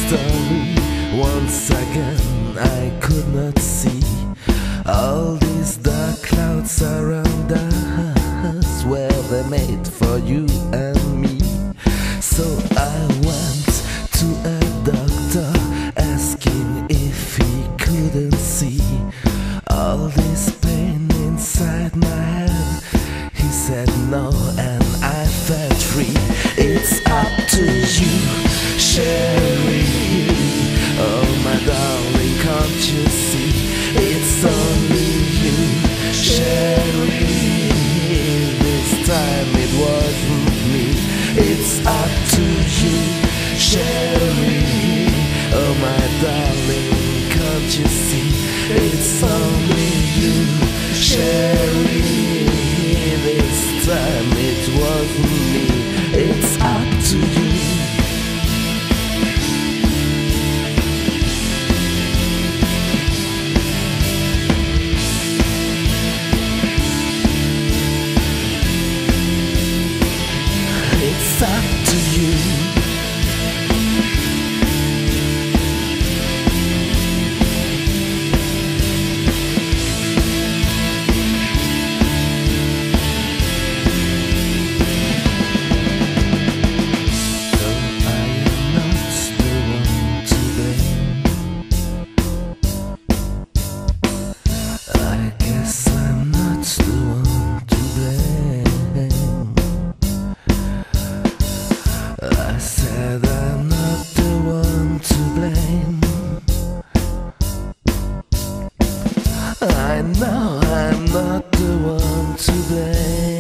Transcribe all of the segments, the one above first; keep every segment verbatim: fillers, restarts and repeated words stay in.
story. Once again I could not see all these dark clouds around us, were they made for you and me? So I went to a doctor, asking if he couldn't see all this pain inside my head. He said no, and I felt free. It's up to you, Sherry. Oh my darling, can't you see? It's only you, Sherry. This time it wasn't me. It's up to you, Sherry. Oh my darling, can't you see? It's only you, Sherry. This time it wasn't me. It's up to you. It's up to you. I said I'm not the one to blame. I know I'm not the one to blame.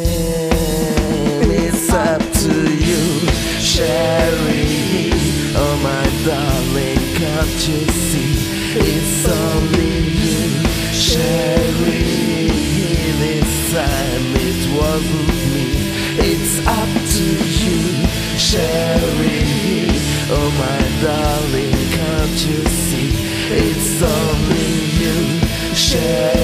It's up to you, Sherry. Oh my darling, can't you see? It's only you, Sherry. This time it wasn't me. It's up to you, Sherry. Oh my darling, can't you see? It's only you, Sherry.